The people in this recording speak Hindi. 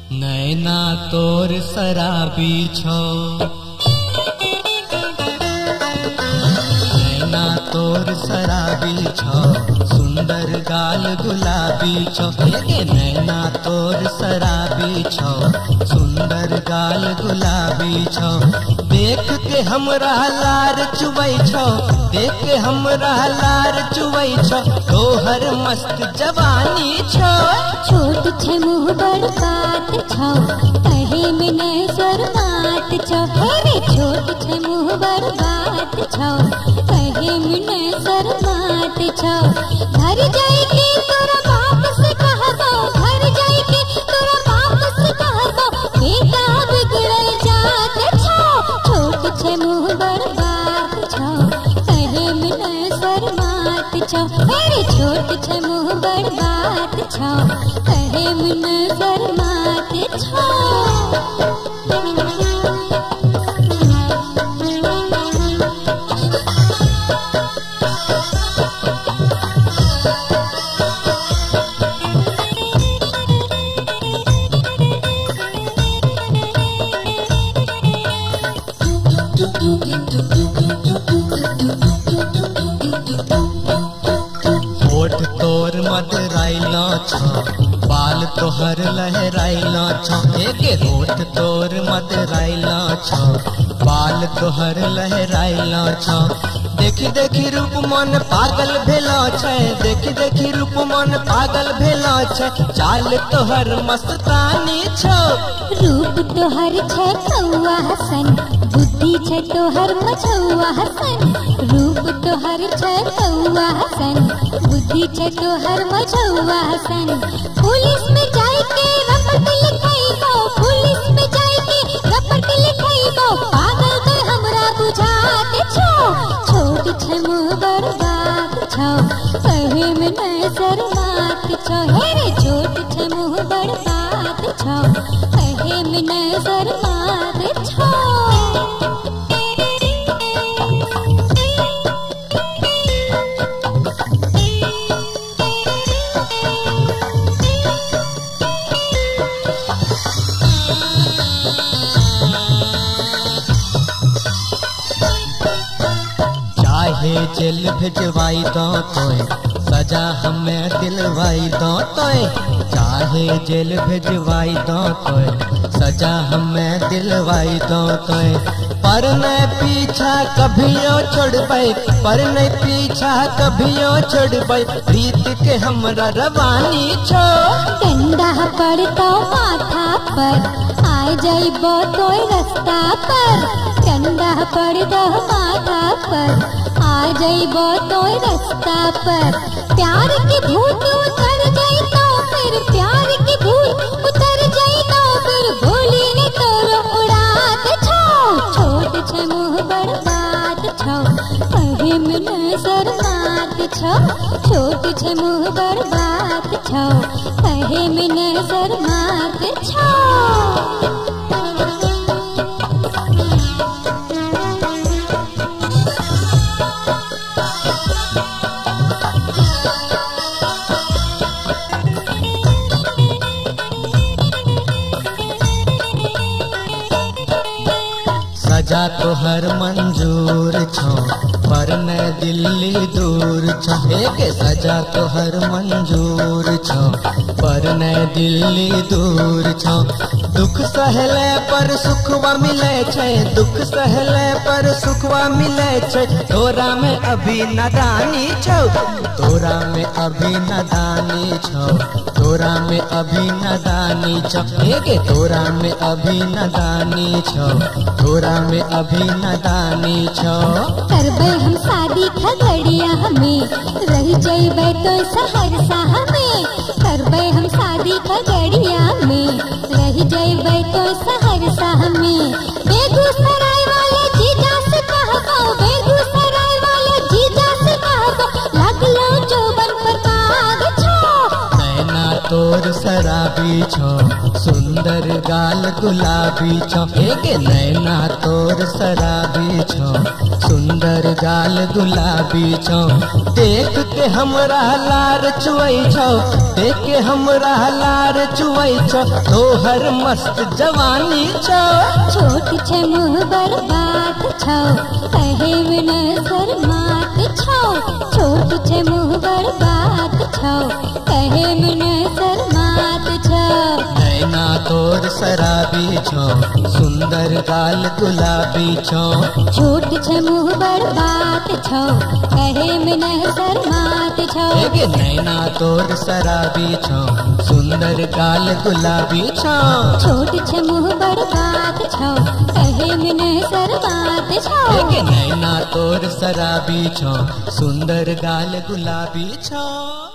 नैना तोर शराबी छो, नैना तोर शराबी छो, सुंदर गाल गुलाबी छो। नैना तोर शराबी छो, सुंदर गाल गुलाबी छो। देख के हमरा लार चुबै छो, देख के हमरा लार चुबै छो। तोहर मस्त जवानी छो। छोट छे मुँह बड़ बात छो, कहे में न शर्मात छो। अरे छोट छे मुँह बड़ बात छो, कहे में न शर्मात छो। घर जाएगी तोरा बाप से कहबो, घर जाएगी तोरा बाप से कहबो, बेटा बिगड़ल जात छो। छोट छे मुँह बड़ बात छो, कहे में न शर्मात छो। अरे छोट छे मुँह बड़ बात छो, कहे में न शर्मात छो। होठ तोर मदराइला छो, बाल तोहर लहराइला छो। एक होठ तोर मदराइला छो, बाल तोहर लहराइला छो। देखी देखी रूप मन पागल भेला छै, देखी देखी रूप मन पागल भेला छै। चाल तोहर मस्तानी छो। रूप तोहर छे कौआ हसन, बुद्धि छे तोहर मछुआ हसन। रूप तोहर छे कौआ हसन, बुद्धि छे तोहर मछुआ हसन। पुलिस में जाके रपट लिखाइबो, पुलिस में जाके रपट लिखाइबो। पागल तो हमरा बुझात छो। छोट छे मुँह बड़ बात छो, कहे में न शर्मात छो। हेरे छोट छे मुँह बड़ बात छो, कहे में न शर्मात छो। चाहे जेल भेजवाई दो तोय, सजा हमें दिलवाई दो तोय। चाहे जेल भेजवाई दो तोय, सजा हमें दिलवाई दो तोय। पर न पीछा कभियो छोड़बै, पर न पीछा कभियो छोड़बै। प्रीत के हमरा रवानी छो। डंडा पड़तो माथा पर, आ जाइबो तोय रस्ता पर। डंडा पड़तो माथा पर, आ जाइबो तोय रस्ता पर। प्यार के भूत उतर जाई तो फिर, प्यार के भूत उतर जाई तो फिर। भोली ने तोरो उड़ात छो। छोट छे मुँह बड़ बात छो, कहे में न शर्मात छो। छोट छे मुँह बड़ बात छो, कहे में न शर्मात छो। सजा तोहर मंजूर छो, पर न दिल्ली दूर छो। एक सजा तोहर मंजूर छो, पर न दिल्ली दूर छो। दुख सहले पर सुखवा मिले छै, दुख सहले पर सुखवा मिले छै। तोरा में अभी नादानी छो, तोरा में अभी नादानी छो। तोरा में अभी नादानी छो, एक तोरा में अभी नादानी छो। तोरा में अभी नादानी छो। करबै हम शादी खगड़िया में, रह जइबै तो सहरसा में। करबै हम शादी खगड़िया में, रह जइबै तो सहरसा में। बेगूसराय वाले जीजा से कहबो, बेगूसराय वाले जीजा से कहबो। लागलो जोबन पर दाग छो। नैना तोर शराबी छो सुंदर गाल गुलाबी छो एक नैना तोर शराबी छो सुंदर गाल गुलाबी छो देख के हमरा लार चुवई छो देख के हमरा लार चुवई छो तोहर मस्त जवानी छो छोट छे मुँह बर्बाद छो कहे में न शर्मात छो छोट छे मुँह बर्बाद छो कहे में न शर्मात छो नैना तोर शराबी छो सुंदर गाल गुलाबी छो छोट छे मुँह बर्बाद छो कहे में न शर्मात छो एक नैना तोर शराबी छो सुंदर गाल गुलाबी छो छोट छे मुँह बर्बाद छो कहे में न शर्मात छो एक नैना तोर शराबी छो सुंदर गाल गुलाबी छो।